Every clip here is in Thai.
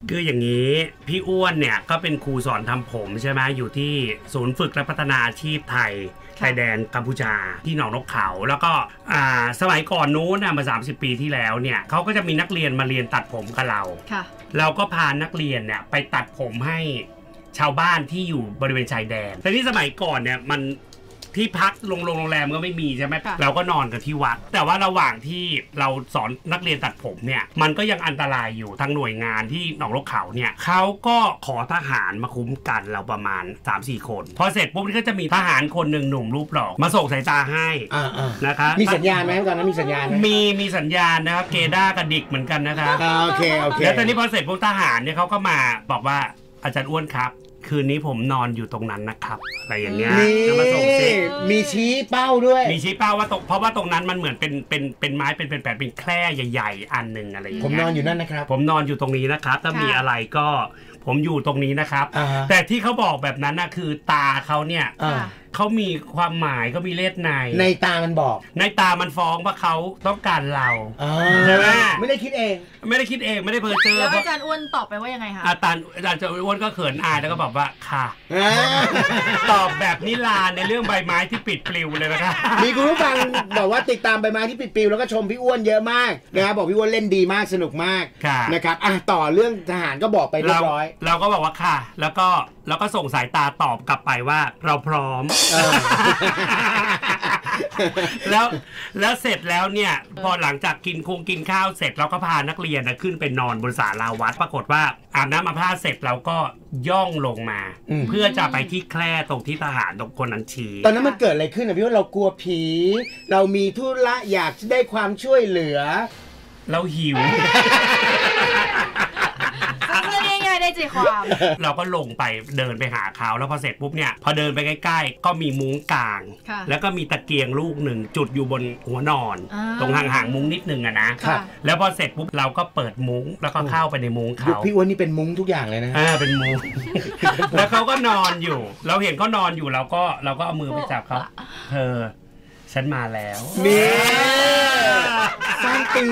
คืออย่างนี้พี่อ้วนเนี่ยก็เป็นครูสอนทำผมใช่ไหมอยู่ที่ศูนย์ฝึกและพัฒนาอาชีพไทยชายแดนกัมพูชาที่หนองนกเขาแล้วก็สมัยก่อนนู้นมา30 ปีที่แล้วเนี่ยเขาก็จะมีนักเรียนมาเรียนตัดผมกับเราเราก็พานักเรียนเนี่ยไปตัดผมให้ชาวบ้านที่อยู่บริเวณชายแดนแต่ที่สมัยก่อนเนี่ยมันที่พักโรงแรมก็ไม่มีใช่ไหมเราก็นอนกันที่วัดแต่ว่าระหว่างที่เราสอนนักเรียนตัดผมเนี่ยมันก็ยังอันตรายอยู่ทางหน่วยงานที่หนองนกเขาเนี่ยเขาก็ขอทหารมาคุ้มกันเราประมาณ 3-4 คนพอเสร็จปุ๊บก็จะมีทหารคนหนึ่งหนุ่มรูปหล่อมาส่งสายตาให้นะคะมีสัญญาณไหมตอนนั้นมีสัญญาณไหมมีสัญญาณนะครับเกด้ากระดิกเหมือนกันนะคะโอเคแล้วตอนนี้พอเสร็จปุ๊บทหารเนี่ยเขาก็มาบอกว่าอาจารย์อ้วนครับคืนนี้ผมนอนอยู่ตรงนั้นนะครับอะไรอย่างเงี้ยจะมาส่งเซ็กมีชี้เป้าด้วยมีชี้เป้าว่าเพราะว่าตรงนั้นมันเหมือนเป็นไม้เป็นแบบเป็นแคร่ใหญ่ๆอันหนึ่งอะไรอย่างเงี้ยผมนอนอยู่นั่นนะครับผมนอนอยู่ตรงนี้นะครับถ้ามีอะไรก็ผมอยู่ตรงนี้นะครับแต่ที่เขาบอกแบบนั้นนะคือตาเขาเนี่ยเขามีความหมายก็มีเลขในตามันบอกในตามันฟ้องว่าเขาต้องการเราใช่ไหมไม่ได้คิดเองไม่ได้เพ้อเจ้อแล้วอาจารย์อ้วนตอบไปว่ายังไงคะอาจารย์อ้วนก็เขินอายแล้วก็บอกว่าค่ะตอบแบบนิลาในเรื่องใบไม้ที่ปิดปลิวเลยนะคะมีคุณผู้ฟังบอกว่าติดตามใบไม้ที่ปิดปลิวแล้วก็ชมพี่อ้วนเยอะมากนะครับบอกพี่อ้วนเล่นดีมากสนุกมากนะครับต่อเรื่องทหารก็บอกไปเรียบร้อยเราก็บอกว่าค่ะแล้วก็ส่งสายตาตอบกลับไปว่าเราพร้อมแล้วเสร็จแล้วเนี่ยพอหลังจากกินข้าวเสร็จเราก็พานักเรียนขึ้นไปนอนบนศาลาวัดปรากฏว่าอาบน้ำอาบผ้าเสร็จเราก็ย่องลงมาเพื่อจะไปที่แคร่ตรงที่ทหารตรงคนนั้นชี้ตอนนั้นมันเกิดอะไรขึ้นพี่ว่าเรากลัวผีเรามีธุระอยากได้ความช่วยเหลือเราหิวได้ใจความเราก็ลงไปเดินไปหาเขาแล้วพอเสร็จปุ๊บเนี่ยพอเดินไปใกล้ๆก็มีมุ้งกลางแล้วก็มีตะเกียงลูกหนึ่งจุดอยู่บนหัวนอนตรงห่างมุ้งนิดนึงนะแล้วพอเสร็จปุ๊บเราก็เปิดมุ้งแล้วก็เข้าไปในมุ้งเขาพี่อ้วนนี่เป็นมุ้งทุกอย่างเลยนะเป็นมุ้งแล้วเขาก็นอนอยู่เราเห็นเขานอนอยู่เราก็เอามือไปจับเขาเธอฉันมาแล้วนี่สร้างปี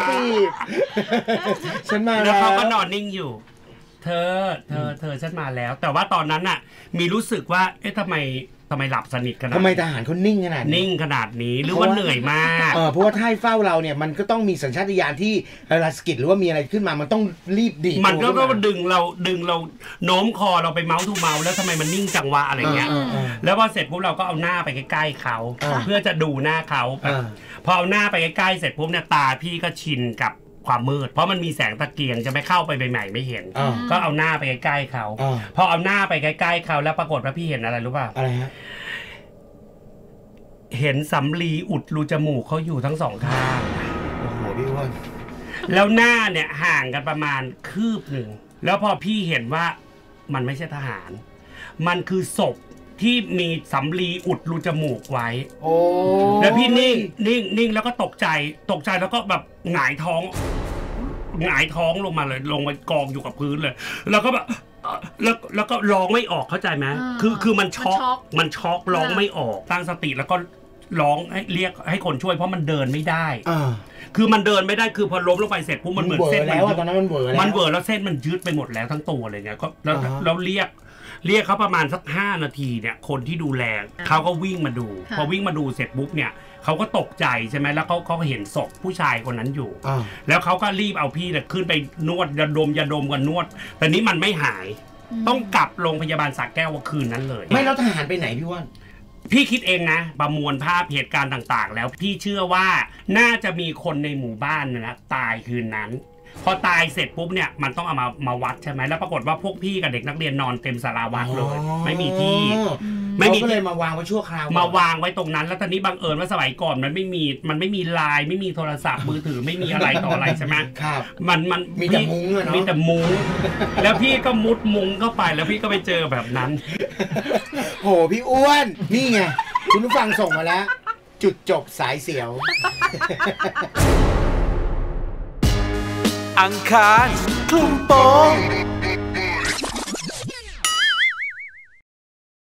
ฉันมาแล้วเขาก็นอนนิ่งอยู่เธอฉันมาแล้วแต่ว่าตอนนั้นน่ะมีรู้สึกว่าเอ๊ะทำไมหลับสนิทขนาดทำไมทหารเขานิ่งขนาดนี้หรือว่าเหนื่อยมากเพราะว่าถ้าให้เฝ้าเราเนี่ยมันก็ต้องมีสัญชาตญาณที่เวลาสกิดหรือว่ามีอะไรขึ้นมามันต้องรีบดีมันก็ดึงเราโน้มคอเราไปเมาส์ทูเมาส์แล้วทำไมมันนิ่งจังวะอะไรเงี้ยแล้วพอเสร็จปุ๊บเราก็เอาหน้าไปใกล้ๆเขาเพื่อจะดูหน้าเขาพอเอาหน้าไปใกล้ๆเสร็จปุ๊บเนี่ยตาพี่ก็ชินกับความมืดเพราะมันมีแสงตะเกียงจะไม่เข้าไปใหม่ๆไม่เห็นก็เอาหน้าไปใกล้ๆเขาพอเอาหน้าไปใกล้ๆเขาแล้วปรากฏว่าพี่เห็นอะไรรู้ป่ะอะไรฮะเห็นสำลีอุดรูจมูกเขาอยู่ทั้งสองข้างโอ้โหพี่อ้วนแล้วหน้าเนี่ยห่างกันประมาณคืบหนึ่งแล้วพอพี่เห็นว่ามันไม่ใช่ทหารมันคือศพที่มีสำลีอุดรูจมูกไว้แล้วพี่นิ่งแล้วก็ตกใจแล้วก็แบบหงายท้องลงมาเลยลงไปกองอยู่กับพื้นเลยแล้วก็แบบแล้วก็ร้องไม่ออกเข้าใจไหมคือมันช็อกร้องไม่ออกตั้งสติแล้วก็ร้องให้เรียกให้คนช่วยเพราะมันเดินไม่ได้คือมันเดินไม่ได้คือพอล้มลงไปเสร็จปุ๊บมันเหมือนเส้นแล้วตอนนั้นมันเวอร์แล้วเส้นมันยืดไปหมดแล้วทั้งตัวเลยไงก็แล้วเรียกเขาประมาณสัก5 นาทีเนี่ยคนที่ดูแลเขาก็วิ่งมาดูพอวิ่งมาดูเสร็จปุ๊บเนี่ยเขาก็ตกใจใช่ไหมแล้วเขาเห็นศพผู้ชายคนนั้นอยู่แล้วเขาก็รีบเอาพี่เนี่ยขึ้นไปนวดยาดมกันนวดแต่นี้มันไม่หายต้องกลับโรงพยาบาลสระแก้วคืนนั้นเลยไม่แล้วทหารไปไหนพี่ว่านพี่คิดเองนะประมวลภาพเหตุการณ์ต่างๆแล้วพี่เชื่อว่าน่าจะมีคนในหมู่บ้านนะตายคืนนั้นพอตายเสร็จปุ๊บเนี่ยมันต้องเอามาวัดใช่ไหมแล้วปรากฏว่าพวกพี่กับเด็กนักเรียนนอนเต็มศาลาวัดเลยไม่มีที่ก็เลยมาวางไว้ชั่วคราวมาวางไว้ตรงนั้นแล้วตอนนี้บังเอิญว่าสมัยก่อนมันไม่มีไลน์ไม่มีโทรศัพท์มือถือไม่มีอะไรต่ออะไรใช่ไหมครับมันมีแต่มุ้งมีแต่มุ้งแล้วพี่ก็มุดมุ้งเข้าไปแล้วพี่ก็ไปเจอแบบนั้นโหพี่อ้วนนี่ไงคุณผู้ฟังส่งมาแล้วจุดจบสายเสียวอังคารคลุมโปง